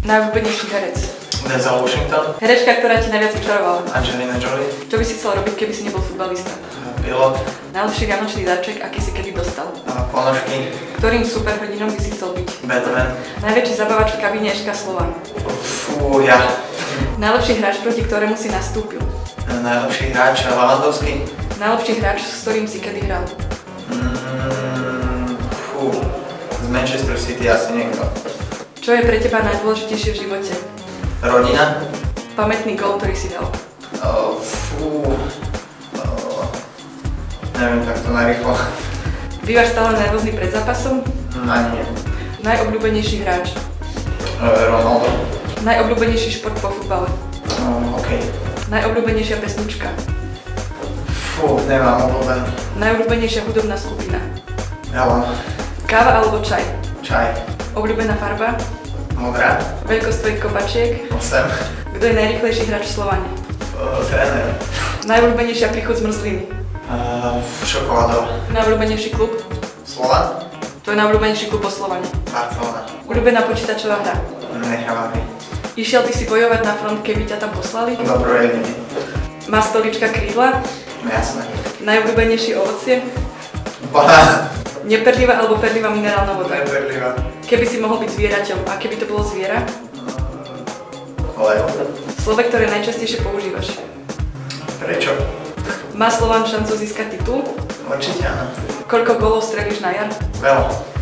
Najobľúbenejší herec. Denzel Washington. Herečka, ktorá ti najviac vyčarovala. Angelina Jolie. Čo by si chcel robiť, keby si nebol futbalista? Pilot. Najlepší vianočný darček, aký si kedy dostal? Ponožky. Ktorým superhrdinom by si chcel byť? Batman. Najväčší zabavač v kabíne Eška Slova. Ja. Najlepší hráč, proti ktorému si nastúpil. Najlepší hráč Lewandowski. Najlepší hráč, s ktorým si kedy hral. Z Manchester City asi niekto. Čo je pre teba najdôležitejšie v živote? Rodina. Pamätný gól, ktorý si dal. Neviem takto narýchlo. Bývaš stále nervózny pred zápasom? Ani nie. Najobľúbenejší hráč. Ronaldo. Najobľúbenejší šport po futbale. OK. Najobľúbenejšia pesnička. Nemám obľúbenú. Najobľúbenejšia hudobná skupina. Elon. Káva alebo čaj? Čaj. Obľúbená farba? Modrá. Veľkosť tvojich kopačiek? 8. Kto je najrýchlejší hráč v Slovane? Tréner. Najobľúbenejšia príchuť zmrzliny? Šokoládová. Najobľúbenejší klub? Slovan. Tvoj najobľúbenejší klub po Slovane? Barcelona. Obľúbená počítačová hra? Nechávam. Išiel by si bojovať na front, keby ťa tam poslali? Dobrojedný. Má stolička krídla? Jasné. Najobľúbenejšie ovocie? Banán. Neperlivá alebo perlivá minerálna voda? Neperlivá. Keby si mohol byť zvieraťom, a keby to bolo zviera? Lev. Slovo, ktoré najčastejšie používaš? Prečo? Má Slovan šancu získať titul? Určite áno. Koľko gólov strelíš na jar? Veľa.